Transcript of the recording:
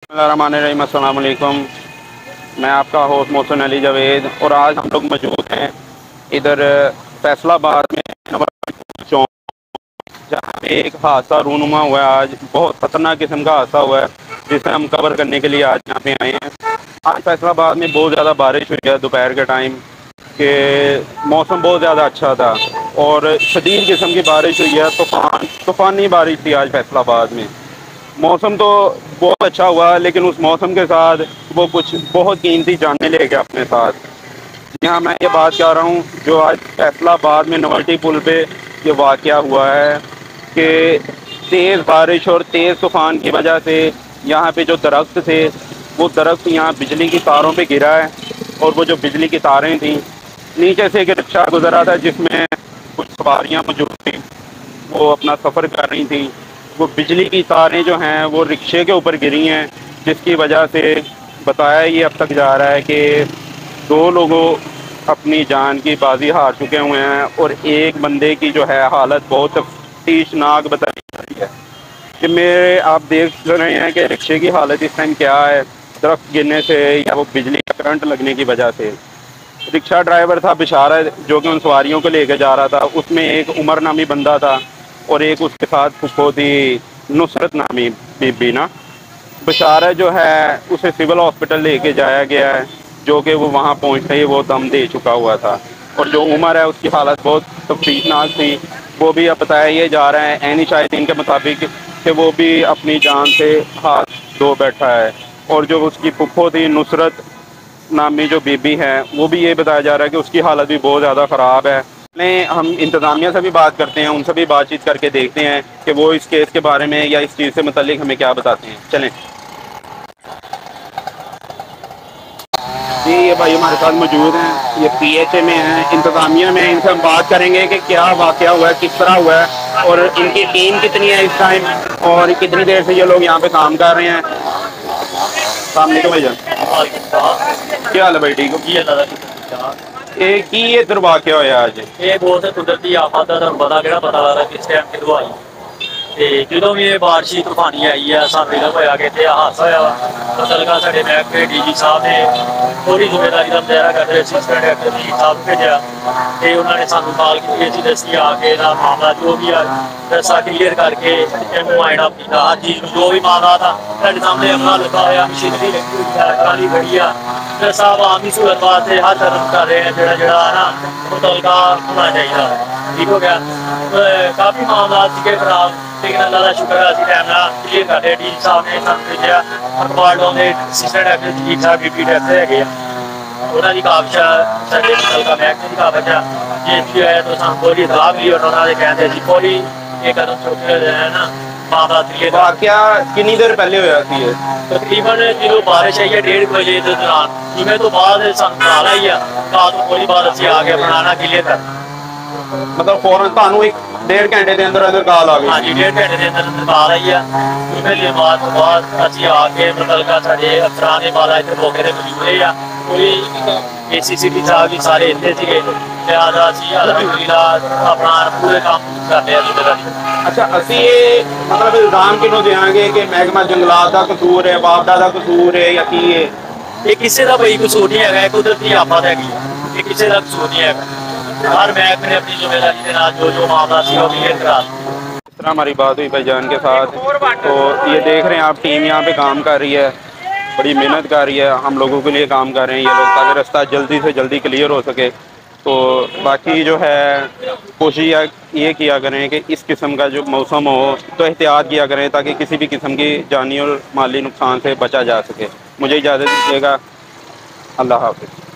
Bismillahirrahmanirrahim, السلام علیکم۔ میں آپ کا ہوسٹ محسن علی جاوید، اور آج ہم لوگ موجود ہیں ادھر فیصل آباد میں نمبر چوک، جہاں پہ ایک حادثہ رونما ہوا ہے۔ آج بہت خطرناک قسم کا حادثہ ہوا ہے جسے ہم کور کرنے کے لیے آج یہاں پہ آئے ہیں۔ آج فیصل آباد میں بہت زیادہ بارش ہوئی ہے دوپہر کے ٹائم، کہ موسم بہت زیادہ اچھا تھا اور شدید قسم کی بارش ہوئی ہے۔ طوفانی بارش تھی آج فیصل آباد میں۔ موسم تو بہت اچھا ہوا، لیکن اس موسم کے ساتھ وہ کچھ بہت قیمتی جانیں لے گیا اپنے ساتھ۔ یہاں میں یہ بات کر رہا ہوں جو آج فیصل آباد میں نوٹی پل پہ یہ واقعہ ہوا ہے، کہ تیز بارش اور تیز طوفان کی وجہ سے یہاں پہ جو درخت تھے وہ درخت یہاں بجلی کی تاروں پہ گرا ہے، اور وہ جو بجلی کی تاریں تھیں، نیچے سے ایک رکشہ گزرا تھا جس میں کچھ سواریاں موجود تھیں، وہ اپنا سفر کر رہی تھیں۔ وہ بجلی کی تاریں جو ہیں وہ رکشے کے اوپر گری ہیں، جس کی وجہ سے بتایا یہ اب تک جا رہا ہے کہ 2 لوگوں اپنی جان کی بازی ہار چکے ہوئے ہیں، اور ایک بندے کی جو ہے حالت بہت تشویشناک بتائی جا رہی ہے۔ کہ میرے آپ دیکھ رہے ہیں کہ رکشے کی حالت اس ٹائم کیا ہے، درخت گرنے سے یا وہ بجلی کا کرنٹ لگنے کی وجہ سے۔ رکشہ ڈرائیور تھا بشارہ، جو کہ ان سواریوں کو لے کے جا رہا تھا، اس میں ایک عمر نامی بندہ تھا، اور ایک اس کے ساتھ پھپھو تھی نصرت نامی بی بی نا۔ بشارہ جو ہے اسے سول ہاسپٹل لے کے جایا گیا ہے، جو کہ وہ وہاں پہنچتے ہی وہ دم دے چکا ہوا تھا، اور جو عمر ہے اس کی حالت بہت تشویشناک تھی۔ وہ بھی اب بتایا یہ جا رہا ہے عینی شاہدین کے مطابق کہ وہ بھی اپنی جان سے ہاتھ دھو بیٹھا ہے، اور جو اس کی پھپھو تھی نصرت نامی جو بی بی ہے، وہ بھی یہ بتایا جا رہا ہے کہ اس کی حالت بھی بہت زیادہ خراب ہے۔ ہم انتظامیہ سے بھی بات کرتے ہیں، ان سے بھی بات چیت کر کے دیکھتے ہیں کہ وہ اس کیس کے بارے میں یا اس چیز سے متعلق ہمیں کیا بتاتے ہیں۔ چلیں جی، یہ بھائی ہمارے ساتھ موجود ہیں، یہ پی ایچ اے میں ہیں، انتظامیہ میں ہیں۔ ان سے ہم بات کریں گے کہ کیا واقعہ ہوا ہے، کس طرح ہوا ہے، اور ان کی ٹیم کتنی ہے اس ٹائم، اور کتنی دیر سے یہ لوگ یہاں پہ کام کر رہے ہیں۔ السلام علیکم بھائی جان، کیا حال ہے بھائی؟ ٹھیک ہو؟ کی ادھر واقعہ ہوا آج؟ یہ بہت قدرتی آفت کا تمہیں پتا کہڑا پتا لگتا کس ٹائم کدو آئی۔ جدو بھی یہ بارشی طوفانی آئی ہے سانو علم ہوا کہ اتنے حادثہ ہوا۔ متعلقہ سارے محکمے ڈی جی صاحب نے تھوڑی ذمہ داری کا مظاہرہ کرتے ہوئے اسسٹنٹ ایکٹیویٹی صاحب بھیجا، کہ انہوں نے سانو کال کی چیز دسی آ کے معاملہ جو بھی ہے رسا کلیئر کر کے معائنہ کیا، ہر چیز جو بھی معاملہ تھا سارے سامنے اپنا لگا ہوا، مشینری لگی ہوئی ہے، ٹرالی کھڑی ہے، صاحب عامی سہولت واسطے ہر طرح کر رہے ہیں جڑا ہے نا متعلقہ ہونا چاہیے۔ ٹھیک ہو گیا، کافی معاملات کے خراب، لیکن اللہ کا شکر ہے اسی ٹائم نہ کلیئر کر رہے۔ ڈی صاحب نے سانو بھیجا، اخبار ڈاؤن اسسٹنٹ ایکٹیویٹی صاحب ڈپٹی ڈائریکٹر ہے، انہوں کی کافش سارے متعلقہ محکمے کی کافش ہے، یہ بھی ہے تو سانو پوری اطلاع ملی، اور انہوں نے کہتے ہیں جی پوری یہ قدم چکے ہے نا معاملات کلیئر۔ واقعہ کنی دیر پہلے ہوا سی ہے؟ تقریباً جدو بارش آئی ہے 1:30 بجے کے دوران، جمعے تو بعد سانو کال آئی ہے، کال تو پوری بعد اسی آ کے بنانا کلیئر کر، مطلب فوراً تمہیں 1.5 گھنٹے کے اندر اندر کال آ گئی؟ ہاں جی 1.5 گھنٹے کے اندر اندر کال آئی ہے۔ جمعے کے بعد اسی آ کے متعلقہ سارے افسران نے بالا اتنے موقع سے موجود رہے ہیں، پوری اے سی سی ٹی صاحب بھی سارے اتنے تھے، لہٰذا اسی الحمدللہ اپنا پورے کام کرتے ہیں۔ اچھا، اسی یہ مطلب الزام کنوں دیں گے کہ محکمہ جنگلات کا قصور ہے، وابڈا کا قصور ہے، یا کی ہے؟ یہ کسی کا کوئی قصور نہیں ہے، قدرتی آفت ہے، یہ کسی کا قصور نہیں ہے۔ ہر محکمے نے اپنی ذمہ داری کے ساتھ جو معاملہ سی وہ کلیئر کرا۔ اس طرح ہماری بات ہوئی بھائی جان کے ساتھ، تو یہ دیکھ رہے ہیں آپ ٹیم یہاں پہ کام کر رہی ہے، بڑی محنت کر رہی ہے، ہم لوگوں کے لیے کام کر رہے ہیں یہ لوگ، تاکہ رستہ جلدی سے جلدی کلیئر ہو سکے۔ تو باقی جو ہے کوشش یہ کیا کریں کہ اس قسم کا جو موسم ہو تو احتیاط کیا کریں، تاکہ کسی بھی قسم کی جانی اور مالی نقصان سے بچا جا سکے۔ مجھے اجازت دیجیے گا، اللہ حافظ۔